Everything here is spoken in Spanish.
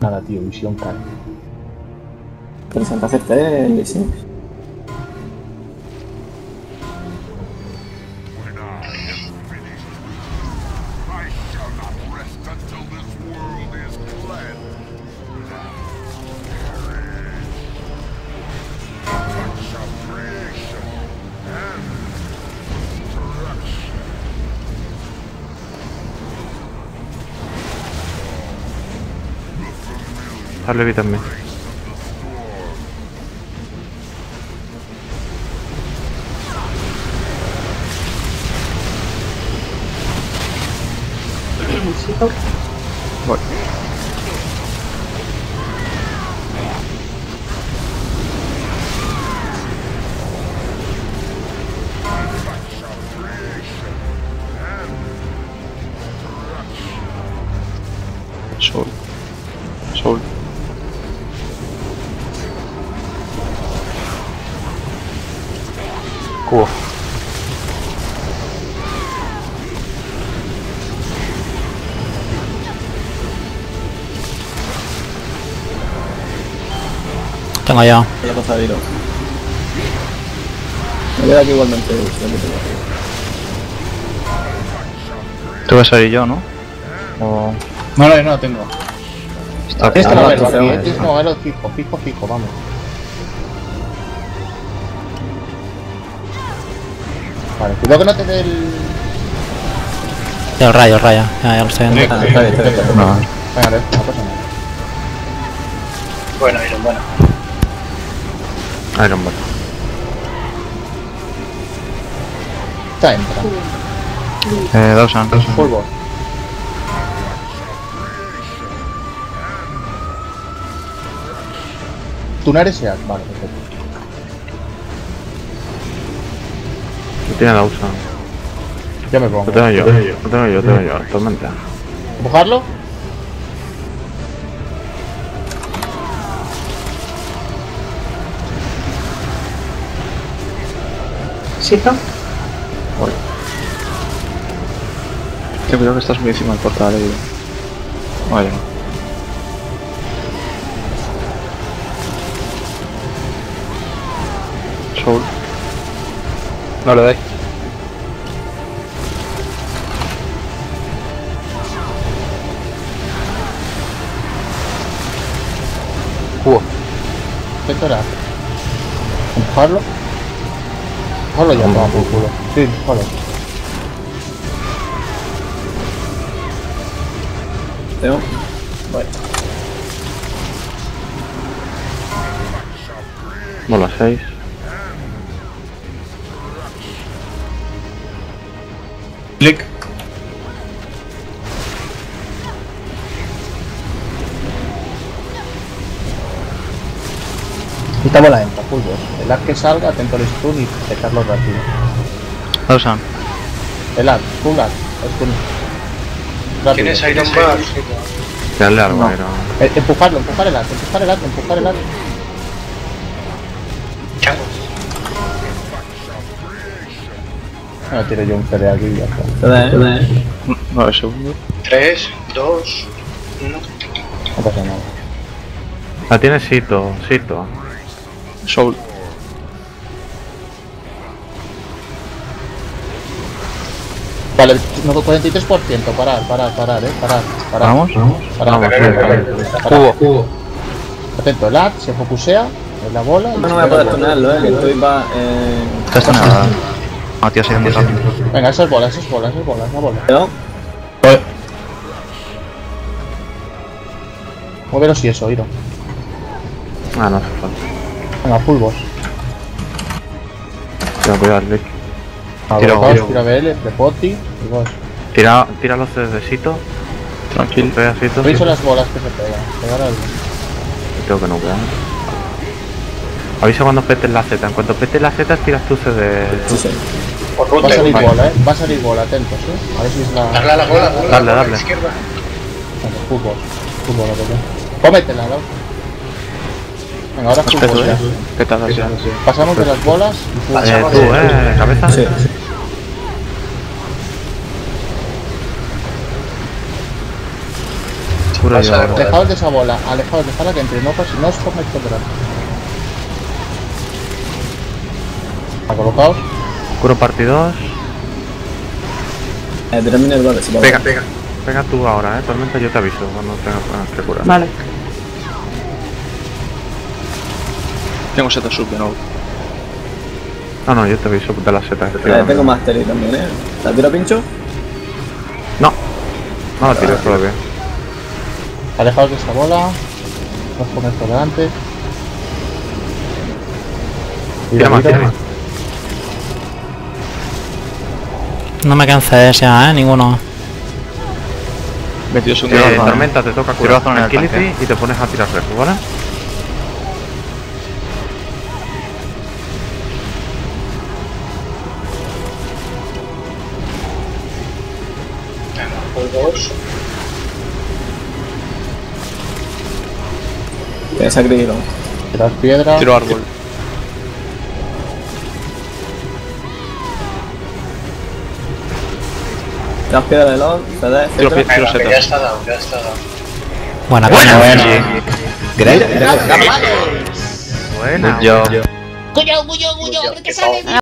Nada, tío, visión cara. 300 CT, sí. Darle vida también. Voy. Sol. Sol. Cubo. Tengo ya. Voy a pasar hilo. Me queda aquí igualmente. Tú vas a ir yo, ¿no? O... No, no, yo no lo tengo. Está Tienes que no, moverlo no, aquí, no, tienes que moverlo fijo, vamos. Vale, cuidado que no te dé el... El rayo, ya lo estoy viendo. Ah, está bien. No. Venga, no pasa nada. Bueno, Iron, bueno. Iron Man. Está entra. Dawson. Polvo. Tunar ese ad, vale, perfecto. Lo tiene Dawson. Ya me pongo. Lo tengo yo. Tormenta. ¿Empujarlo? ¿Sito? Ten cuidado que estás muy encima del portal, Vaya. Soul. No le dais. Cubo. ¿Qué era? ¿Empujarlo? Empujarlo ya, toma por culo. Sí, empujarlo. Tengo. Vale. Bola 6. Click. Esta bola entra, pulvos. El ad que salga, atento al stun y petarlo rápido. Dawson. El ad, full ad, stun. Rápido. ¿Tienes Iron Man? Darle algo, No. Iron. Empujar el ad. Chango. Ahora tiro yo un CD aquí y ya está. Te da, 9 segundos. 3, 2, 1. No pasa nada. La tiene Sito. Soul. Vale, no, 43%, parar, parar. ¿Vamos? Parar. Cubo. Atento, el ad se focusea en la bola y no voy a poder tunarlo, que estoy va. Está nada. Matías ha ido muy rápido. Venga, esas bolas, la bola. ¿No? Muévelo si eso, Iro. Ah, no hace falta. Venga, full boss. Cuidado, Rick. Tira Tiro. BL, prepoti y boss. Tira los CDs de Sito. Tranquilo. Pega Sito. Reviso las bolas que se pegan. Pegar al... Tengo que no vean. Avisa cuando pete la Z. En cuanto pete la Z, tiras tu CD. Sí. Va a salir bola, va a salir bola, atentos, A ver si es la... Darle a la bola, Darle. a la izquierda. Venga, full boss, lo que cómetela, ¿no? Venga, ahora full boss ya. ¿Qué tal? Pasamos de las bolas y full boss. Tú, cabeza. Sí. Curo Pasa yo de ahora. rodar. Alejaos de esa bola, alejaos, dejadla que entre, no os pongáis por delante. Colocaos. Curo partidos. Termina el vale, si va. Pega, pega. Pega tú ahora, Tormenta, yo te aviso cuando tengas que curar. Vale. Tengo seta sub de nuevo. No, yo te aviso de las setas. Tengo Mastery también, ¿La tiro a pincho? No. No la tires todavía. Alejaos de esa bola. No os pongáis por delante. Tira más, tira más. No me canses ya, ninguno. 22 segundos. Tormenta, te toca Tiro curar zona en el Tranquility tanque. y te pones a tirar refus, ¿vale? Venga, 2. Tiene sacrificio. Tirad piedra. Tiro árbol. Las piedras de LOL, CD, Tiro, etc. tiro Venga, que ya seta. está dado, ya está dado. Buena coña. Buena. Yo. Cuidado, que sale.